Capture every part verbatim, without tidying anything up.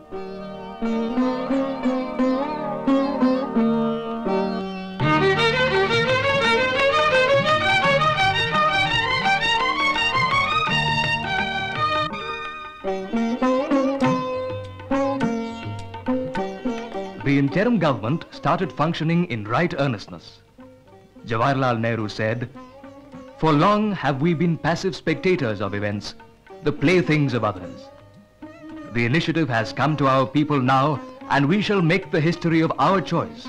The interim government started functioning in right earnestness. Jawaharlal Nehru said, "For long have we been passive spectators of events, the playthings of others. The initiative has come to our people now, and we shall make the history of our choice."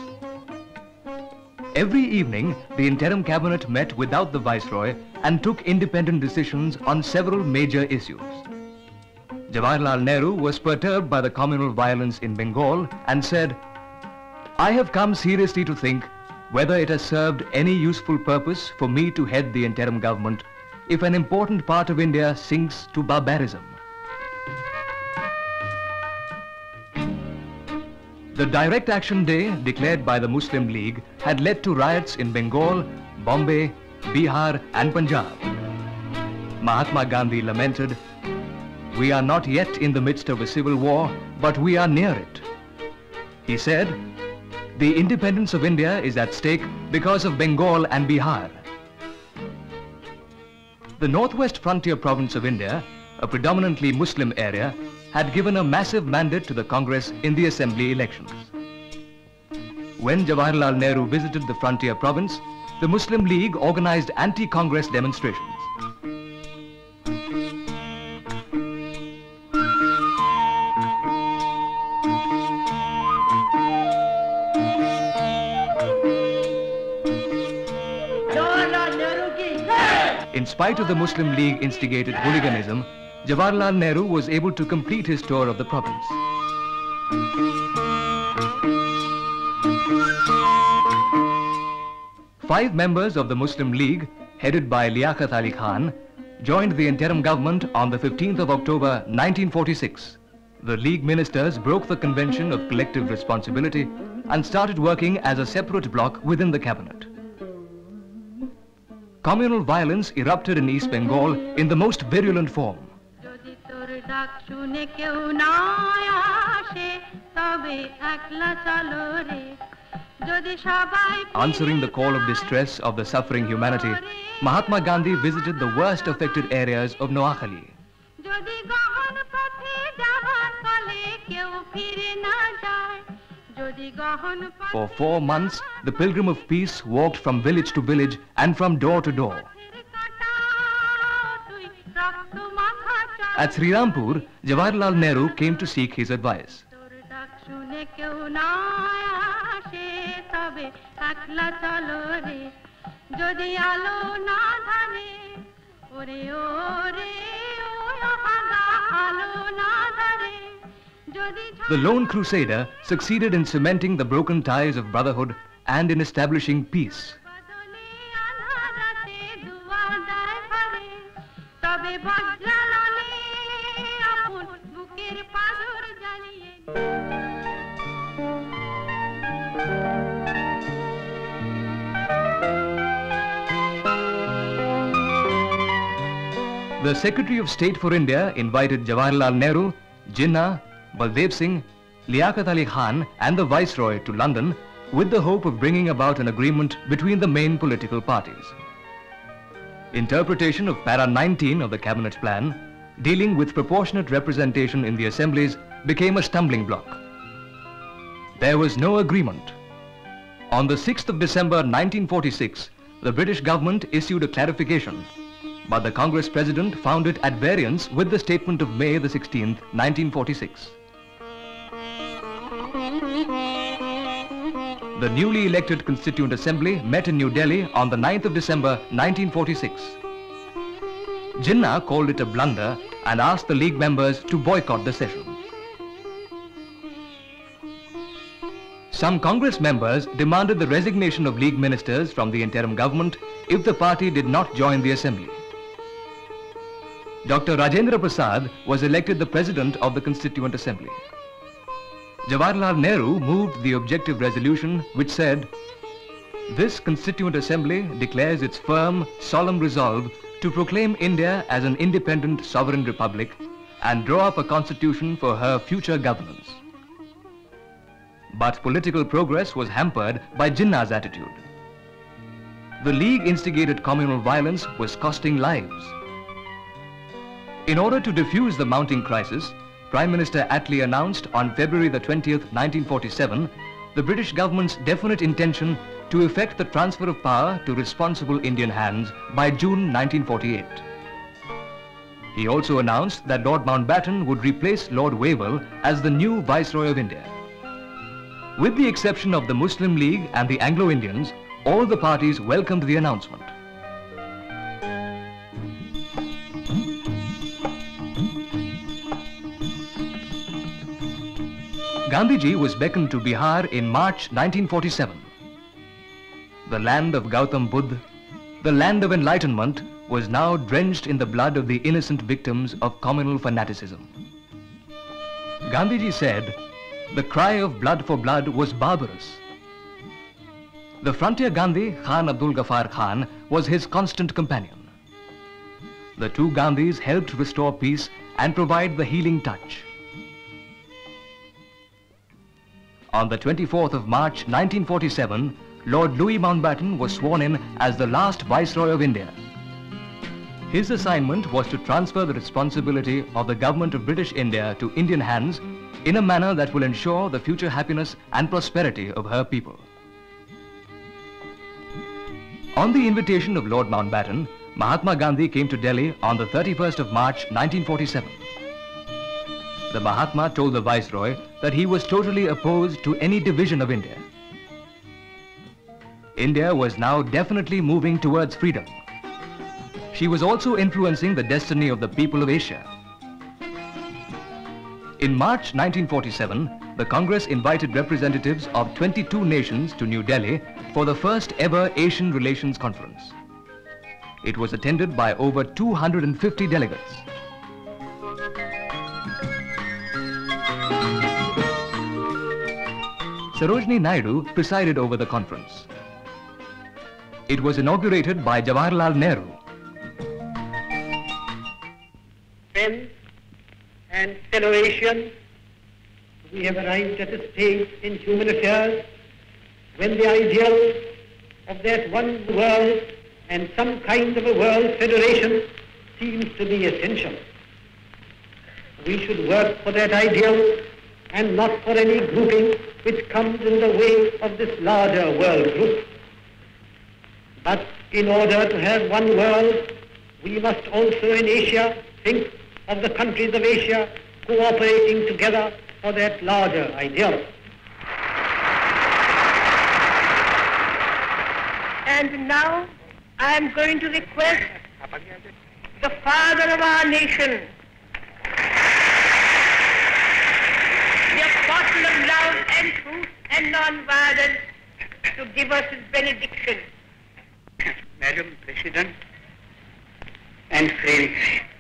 Every evening, the interim cabinet met without the Viceroy and took independent decisions on several major issues. Jawaharlal Nehru was perturbed by the communal violence in Bengal and said, "I have come seriously to think whether it has served any useful purpose for me to head the interim government if an important part of India sinks to barbarism." The Direct Action Day declared by the Muslim League had led to riots in Bengal, Bombay, Bihar and Punjab. Mahatma Gandhi lamented, "We are not yet in the midst of a civil war, but we are near it." He said, "The independence of India is at stake because of Bengal and Bihar." The northwest frontier province of India, a predominantly Muslim area, had given a massive mandate to the Congress in the assembly elections. When Jawaharlal Nehru visited the frontier province, the Muslim League organized anti-Congress demonstrations. In spite of the Muslim League instigated hooliganism, Jawaharlal Nehru was able to complete his tour of the province. Five members of the Muslim League, headed by Liaquat Ali Khan, joined the interim government on the fifteenth of October nineteen forty-six. The League ministers broke the convention of collective responsibility and started working as a separate bloc within the cabinet. Communal violence erupted in East Bengal in the most virulent form. Answering the call of distress of the suffering humanity, Mahatma Gandhi visited the worst affected areas of Noakhali. For four months, the Pilgrim of Peace walked from village to village and from door to door. At Srirampur, Jawaharlal Nehru came to seek his advice. The lone crusader succeeded in cementing the broken ties of brotherhood and in establishing peace. The Secretary of State for India invited Jawaharlal Nehru, Jinnah, Baldev Singh, Liaquat Ali Khan and the Viceroy to London with the hope of bringing about an agreement between the main political parties. Interpretation of para nineteen of the Cabinet Plan, dealing with proportionate representation in the assemblies, became a stumbling block. There was no agreement. On the sixth of December nineteen forty-six, the British government issued a clarification, but the Congress President found it at variance with the statement of May the sixteenth, nineteen forty-six. The newly elected Constituent Assembly met in New Delhi on the ninth of December nineteen forty-six. Jinnah called it a blunder and asked the League members to boycott the session. Some Congress members demanded the resignation of League ministers from the interim government if the party did not join the Assembly. Doctor Rajendra Prasad was elected the President of the Constituent Assembly. Jawaharlal Nehru moved the objective resolution which said, "This Constituent Assembly declares its firm, solemn resolve to proclaim India as an independent sovereign republic and draw up a constitution for her future governance. But political progress was hampered by Jinnah's attitude. The League instigated communal violence was costing lives. In order to defuse the mounting crisis, Prime Minister Attlee announced on February the twentieth, nineteen forty-seven, the British government's definite intention to effect the transfer of power to responsible Indian hands by June nineteen forty-eight. He also announced that Lord Mountbatten would replace Lord Wavell as the new Viceroy of India. With the exception of the Muslim League and the Anglo-Indians, all the parties welcomed the announcement. Gandhiji was beckoned to Bihar in March nineteen forty-seven. The land of Gautam Buddha, the land of enlightenment, was now drenched in the blood of the innocent victims of communal fanaticism. Gandhiji said, the cry of blood for blood was barbarous. The frontier Gandhi, Khan Abdul Ghaffar Khan, was his constant companion. The two Gandhis helped restore peace and provide the healing touch. On the twenty-fourth of March nineteen forty-seven, Lord Louis Mountbatten was sworn in as the last Viceroy of India. His assignment was to transfer the responsibility of the government of British India to Indian hands in a manner that will ensure the future happiness and prosperity of her people. On the invitation of Lord Mountbatten, Mahatma Gandhi came to Delhi on the thirty-first of March nineteen forty-seven. The Mahatma told the Viceroy that he was totally opposed to any division of India. India was now definitely moving towards freedom. She was also influencing the destiny of the people of Asia. In March nineteen forty-seven, the Congress invited representatives of twenty-two nations to New Delhi for the first ever Asian Relations Conference. It was attended by over two hundred fifty delegates. Sarojini Naidu presided over the conference. It was inaugurated by Jawaharlal Nehru. Friends and fellow Asians, we have arrived at a stage in human affairs when the ideal of that one world and some kind of a world federation seems to be essential. We should work for that ideal and not for any grouping which comes in the way of this larger world group. But in order to have one world, we must also in Asia think of the countries of Asia cooperating together for that larger ideal. And now I am going to request the father of our nation, the apostle of love and truth and non-violence, to give us his benediction. Madam President and friends,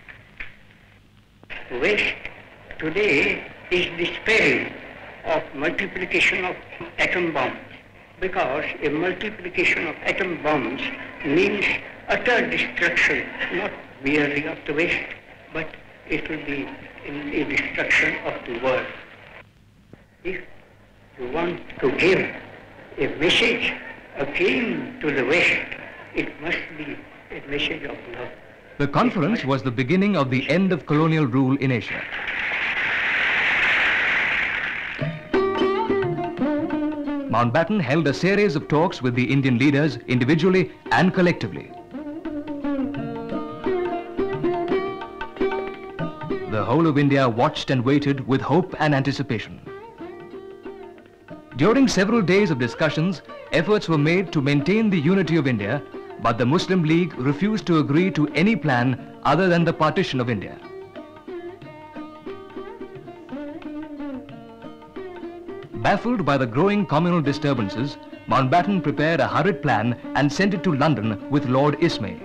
West today is despairing of multiplication of atom bombs, because a multiplication of atom bombs means utter destruction, not merely of the West, but it will be in a destruction of the world. If you want to give a message again to the West, it must be a message of love. The conference was the beginning of the end of colonial rule in Asia. Mountbatten held a series of talks with the Indian leaders individually and collectively. The whole of India watched and waited with hope and anticipation. During several days of discussions, efforts were made to maintain the unity of India, but the Muslim League refused to agree to any plan other than the partition of India. Baffled by the growing communal disturbances, Mountbatten prepared a hurried plan and sent it to London with Lord Ismay.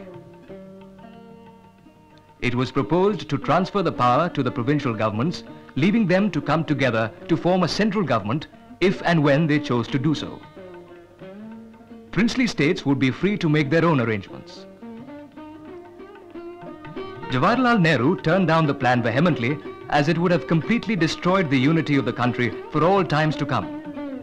It was proposed to transfer the power to the provincial governments, leaving them to come together to form a central government if and when they chose to do so. Princely states would be free to make their own arrangements. Jawaharlal Nehru turned down the plan vehemently as it would have completely destroyed the unity of the country for all times to come.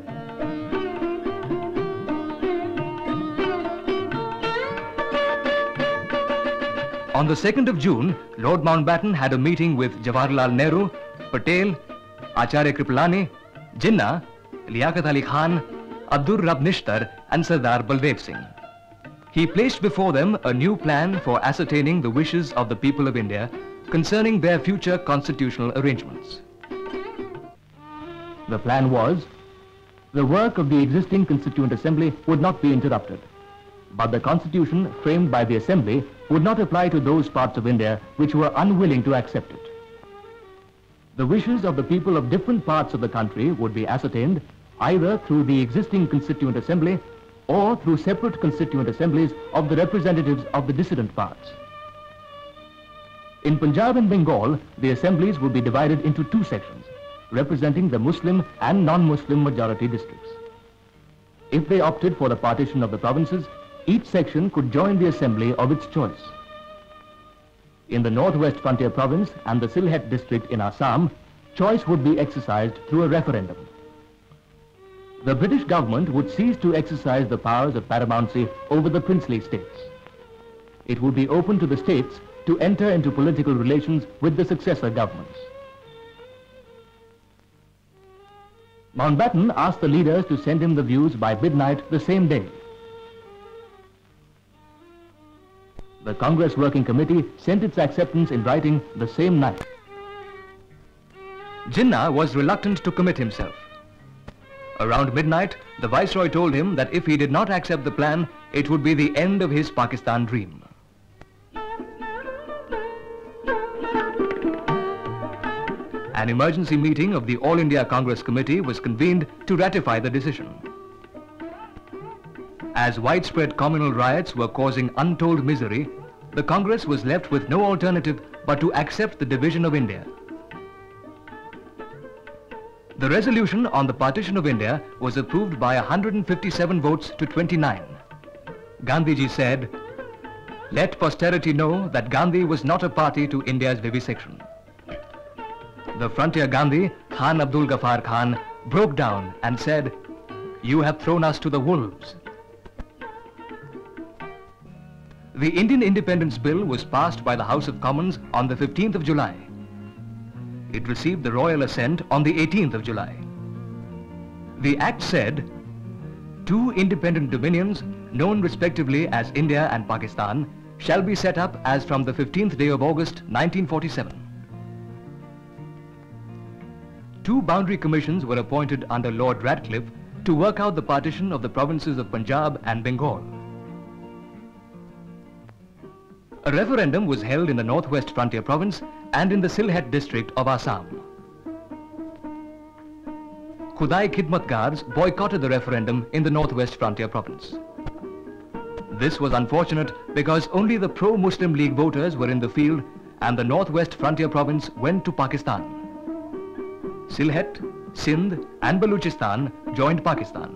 On the second of June, Lord Mountbatten had a meeting with Jawaharlal Nehru, Patel, Acharya Kripalani, Jinnah, Liaquat Ali Khan, Abdur Rab Nishtar and Sardar Baldev Singh. He placed before them a new plan for ascertaining the wishes of the people of India concerning their future constitutional arrangements. The plan was, the work of the existing Constituent Assembly would not be interrupted, but the constitution framed by the Assembly would not apply to those parts of India which were unwilling to accept it. The wishes of the people of different parts of the country would be ascertained either through the existing Constituent Assembly or through separate Constituent Assemblies of the representatives of the dissident parts. In Punjab and Bengal, the assemblies would be divided into two sections, representing the Muslim and non-Muslim majority districts. If they opted for the partition of the provinces, each section could join the assembly of its choice. In the Northwest Frontier Province and the Sylhet district in Assam, choice would be exercised through a referendum. The British government would cease to exercise the powers of paramountcy over the princely states. It would be open to the states to enter into political relations with the successor governments. Mountbatten asked the leaders to send him the views by midnight the same day. The Congress Working Committee sent its acceptance in writing the same night. Jinnah was reluctant to commit himself. Around midnight, the Viceroy told him that if he did not accept the plan, it would be the end of his Pakistan dream. An emergency meeting of the All India Congress Committee was convened to ratify the decision. As widespread communal riots were causing untold misery, the Congress was left with no alternative but to accept the division of India. The resolution on the partition of India was approved by one hundred fifty-seven votes to twenty-nine. Gandhiji said, "Let posterity know that Gandhi was not a party to India's vivisection." The frontier Gandhi, Khan Abdul Ghaffar Khan, broke down and said, "You have thrown us to the wolves." The Indian Independence Bill was passed by the House of Commons on the fifteenth of July. It received the royal assent on the eighteenth of July. The act said, two independent dominions, known respectively as India and Pakistan, shall be set up as from the fifteenth day of August nineteen forty-seven. Two boundary commissions were appointed under Lord Radcliffe to work out the partition of the provinces of Punjab and Bengal. A referendum was held in the Northwest Frontier Province and in the Sylhet district of Assam. Khudai Khidmatgars boycotted the referendum in the Northwest Frontier Province. This was unfortunate because only the pro-Muslim League voters were in the field and the Northwest Frontier Province went to Pakistan. Sylhet, Sindh and Baluchistan joined Pakistan.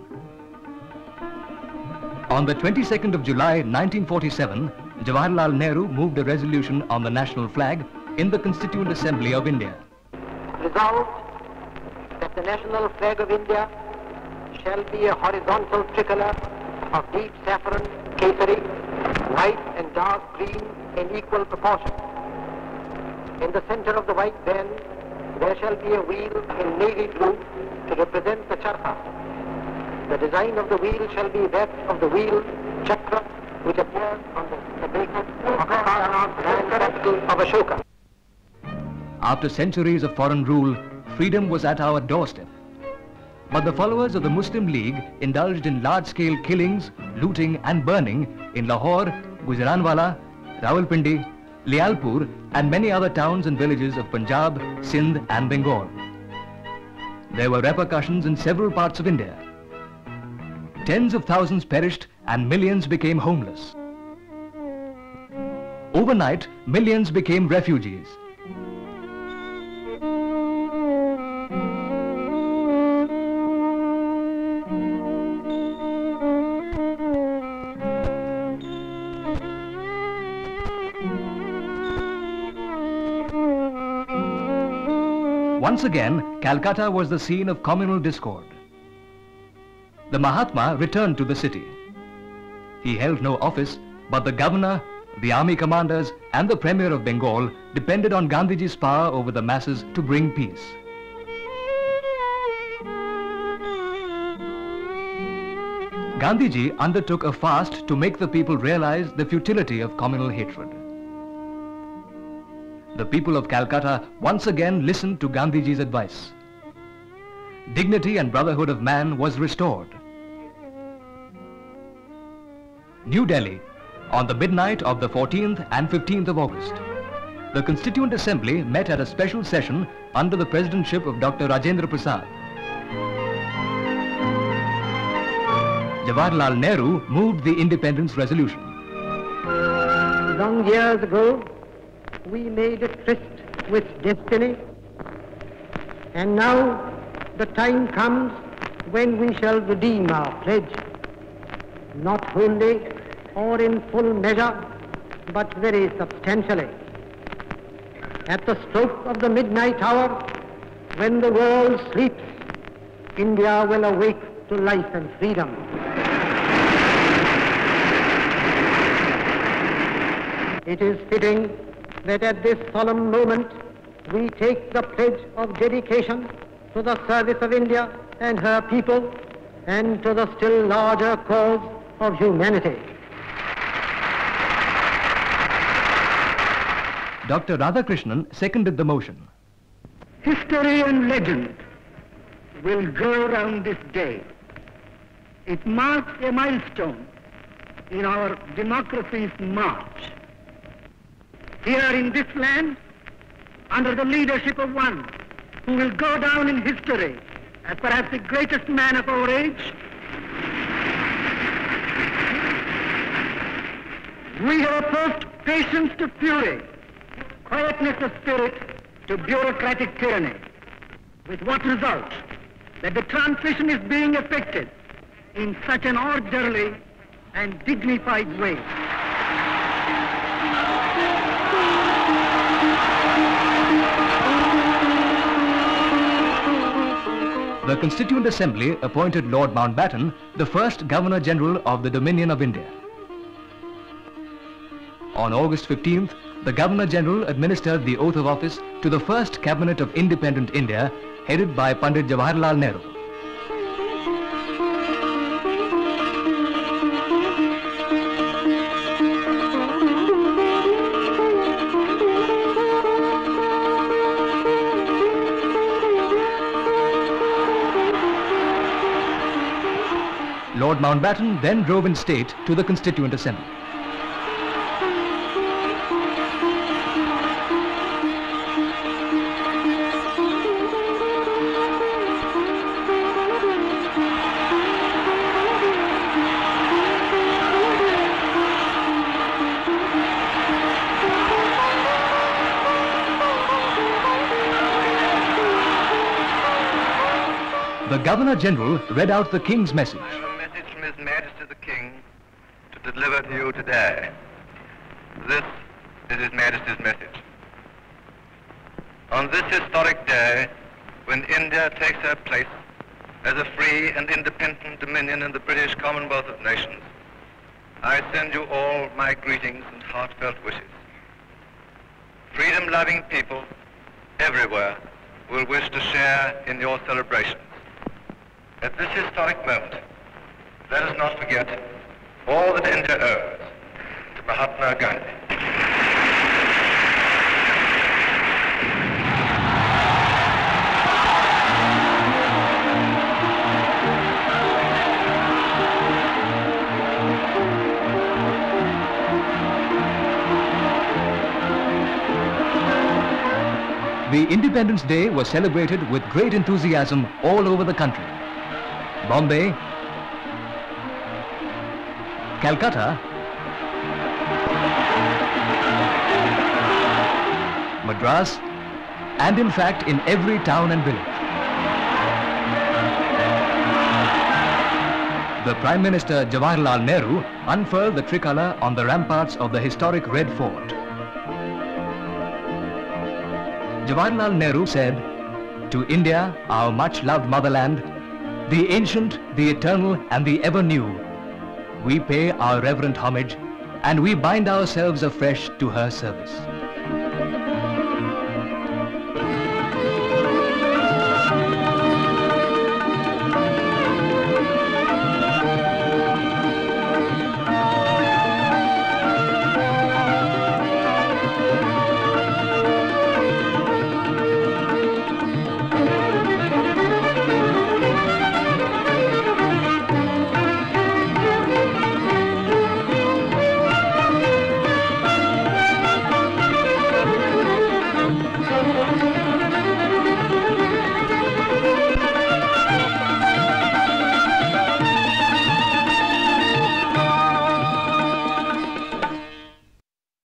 On the twenty-second of July nineteen forty-seven, Jawaharlal Nehru moved a resolution on the national flag in the Constituent Assembly of India. Resolved that the national flag of India shall be a horizontal tricolour of deep saffron, kesari, white and dark green in equal proportion. In the center of the white band, there shall be a wheel in navy blue to represent the charkha. The design of the wheel shall be that of the wheel chakra which appears on the, the basis of the grand capital of Ashoka. After centuries of foreign rule, freedom was at our doorstep. But the followers of the Muslim League indulged in large-scale killings, looting and burning in Lahore, Gujranwala, Rawalpindi, Lialpur and many other towns and villages of Punjab, Sindh and Bengal. There were repercussions in several parts of India. Tens of thousands perished and millions became homeless. Overnight, millions became refugees. Once again, Calcutta was the scene of communal discord. The Mahatma returned to the city. He held no office, but the governor, the army commanders and the Premier of Bengal depended on Gandhiji's power over the masses to bring peace. Gandhiji undertook a fast to make the people realize the futility of communal hatred. The people of Calcutta once again listened to Gandhiji's advice. Dignity and brotherhood of man was restored. New Delhi, on the midnight of the fourteenth and fifteenth of August. The Constituent Assembly met at a special session under the presidentship of Doctor Rajendra Prasad. Jawaharlal Nehru moved the independence resolution. Long years ago, we made a tryst with destiny, and now the time comes when we shall redeem our pledge, not wholly or in full measure, but very substantially. At the stroke of the midnight hour, when the world sleeps, India will awake to life and freedom. It is fitting that at this solemn moment we take the pledge of dedication to the service of India and her people and to the still larger cause of humanity. Doctor Radhakrishnan seconded the motion. History and legend will go round this day. It marks a milestone in our democracy's march. Here in this land, under the leadership of one who will go down in history as perhaps the greatest man of our age, we have opposed patience to fury, quietness of spirit to bureaucratic tyranny. With what result? That the transition is being effected in such an orderly and dignified way. The Constituent Assembly appointed Lord Mountbatten the first Governor-General of the Dominion of India. On August fifteenth, the Governor-General administered the oath of office to the first Cabinet of Independent India, headed by Pandit Jawaharlal Nehru. Lord Mountbatten then drove in state to the Constituent Assembly. The Governor-General read out the King's message. I have a message from His Majesty the King to deliver to you today. This is His Majesty's message. On this historic day, when India takes her place as a free and independent dominion in the British Commonwealth of Nations, I send you all my greetings and heartfelt wishes. Freedom-loving people everywhere will wish to share in your celebrations. At this historic moment, let us not forget all that India owes to Mahatma Gandhi. The Independence Day was celebrated with great enthusiasm all over the country. Bombay, Calcutta, Madras, and in fact in every town and village. The Prime Minister Jawaharlal Nehru unfurled the tricolour on the ramparts of the historic Red Fort. Jawaharlal Nehru said, To India, our much-loved motherland, the ancient, the eternal, and the ever-new, we pay our reverent homage and we bind ourselves afresh to her service.